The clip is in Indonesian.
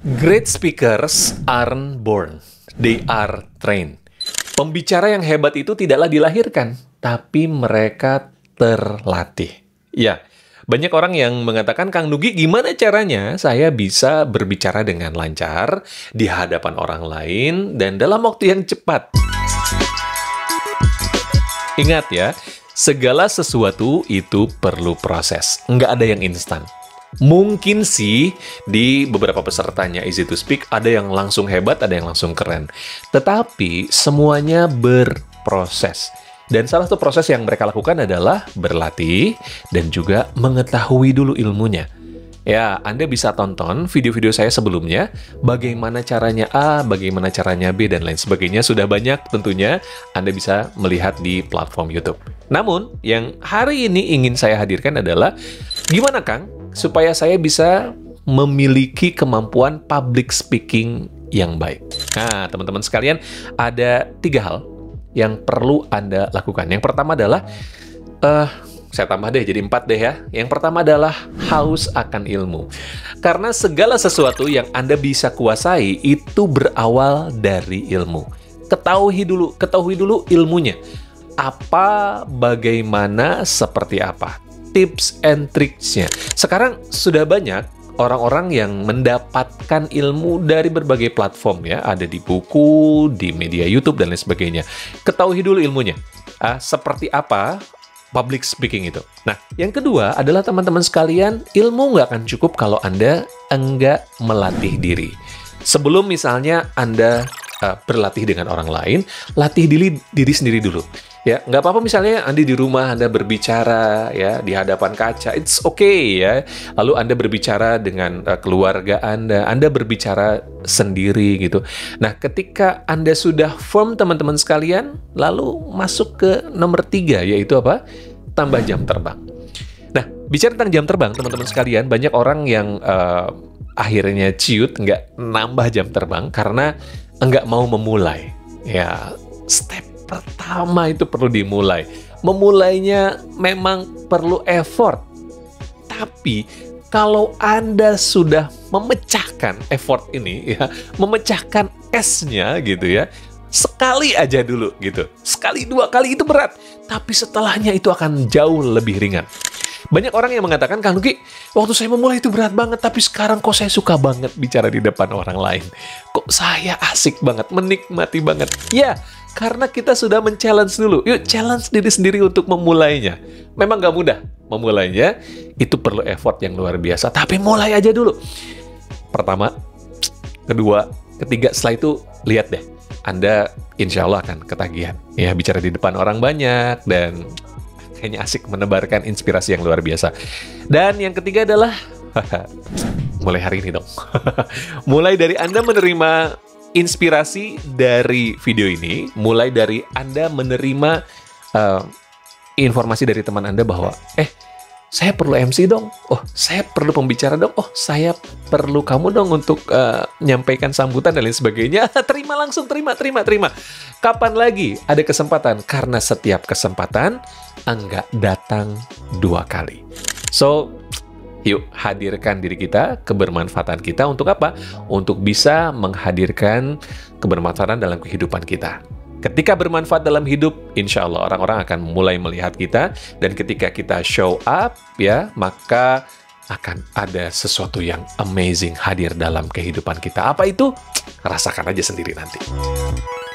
Great speakers aren't born, they are trained. Pembicara yang hebat itu tidaklah dilahirkan, tapi mereka terlatih. Ya, banyak orang yang mengatakan, Kang Nugi, gimana caranya saya bisa berbicara dengan lancar di hadapan orang lain dan dalam waktu yang cepat? Ingat ya, segala sesuatu itu perlu proses, nggak ada yang instan. Mungkin sih di beberapa pesertanya Easy to Speak ada yang langsung hebat, ada yang langsung keren. Tetapi semuanya berproses. Dan salah satu proses yang mereka lakukan adalah berlatih dan juga mengetahui dulu ilmunya. Ya, Anda bisa tonton video-video saya sebelumnya, bagaimana caranya A, bagaimana caranya B, dan lain sebagainya. Sudah banyak tentunya Anda bisa melihat di platform YouTube. Namun, yang hari ini ingin saya hadirkan adalah, gimana Kang, supaya saya bisa memiliki kemampuan public speaking yang baik. Nah, teman-teman sekalian, ada 3 hal yang perlu Anda lakukan. Yang pertama adalah, saya tambah deh, jadi 4 deh ya. Yang pertama adalah haus akan ilmu. Karena segala sesuatu yang Anda bisa kuasai, itu berawal dari ilmu. Ketahui dulu ilmunya. Apa, bagaimana, seperti apa. Tips and tricksnya. Sekarang sudah banyak orang-orang yang mendapatkan ilmu dari berbagai platform ya. Ada di buku, di media YouTube, dan lain sebagainya. Ketahui dulu ilmunya. Seperti apa public speaking itu. Nah, yang kedua adalah teman-teman sekalian, ilmu nggak akan cukup kalau Anda enggak melatih diri. Sebelum misalnya Anda berlatih dengan orang lain, latih diri sendiri dulu. Ya, nggak apa-apa misalnya Anda di rumah, Anda berbicara ya di hadapan kaca, it's okay ya. Lalu Anda berbicara dengan keluarga Anda berbicara sendiri gitu. Nah, ketika Anda sudah firm teman-teman sekalian, lalu masuk ke nomor 3, yaitu apa? Tambah jam terbang. Nah, bicara tentang jam terbang, teman-teman sekalian, banyak orang yang akhirnya ciut, nggak nambah jam terbang karena nggak mau memulai. Ya, step pertama itu perlu dimulai. Memulainya memang perlu effort. Tapi kalau Anda sudah memecahkan effort ini ya, memecahkan S-nya gitu ya, sekali aja dulu gitu. Sekali, 2 kali itu berat, tapi setelahnya itu akan jauh lebih ringan. Banyak orang yang mengatakan, Kang Nugi, waktu saya memulai itu berat banget, tapi sekarang kok saya suka banget bicara di depan orang lain. Kok saya asik banget, menikmati banget. Ya, karena kita sudah men-challenge dulu. Yuk, challenge diri sendiri untuk memulainya. Memang nggak mudah memulainya, itu perlu effort yang luar biasa. Tapi mulai aja dulu. Pertama, kedua, ketiga, setelah itu lihat deh. Anda insya Allah akan ketagihan. Ya, bicara di depan orang banyak, dan kayaknya asik menebarkan inspirasi yang luar biasa. Dan yang ketiga adalah, mulai hari ini dong. Mulai dari Anda menerima inspirasi dari video ini, mulai dari Anda menerima informasi dari teman Anda bahwa, saya perlu MC dong, saya perlu pembicara dong, saya perlu kamu dong untuk menyampaikan sambutan dan lain sebagainya. Terima langsung, terima. Kapan lagi ada kesempatan? Karena setiap kesempatan enggak datang 2 kali. So, yuk hadirkan diri kita, kebermanfaatan kita untuk apa? Untuk bisa menghadirkan kebermanfaatan dalam kehidupan kita. Ketika bermanfaat dalam hidup, insya Allah orang-orang akan mulai melihat kita, dan ketika kita show up, ya, maka akan ada sesuatu yang amazing hadir dalam kehidupan kita. Apa itu? Rasakan aja sendiri nanti.